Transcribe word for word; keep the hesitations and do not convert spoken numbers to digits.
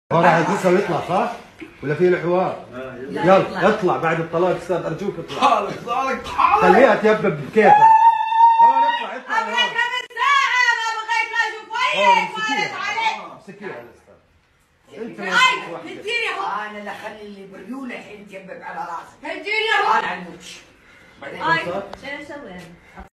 هو راح يلبسها ويطلع صح؟ ولا في له حوار؟ يلا اطلع بعد الطلاق استاذ ارجوك اطلع. حالك حالك حالك خليها تيبب بكيفها. هون اطلع اطلع ابغى خمس ساعة ما بغيت لا اشوف وجهك وارد عليك. امسكيها يا استاذ. انت هاي هديني اهو. انا اللي اخلي اللي بريوله الحين تيبب على راسك. هديني اهو. انا عنوش. هاي شو اسوي انا؟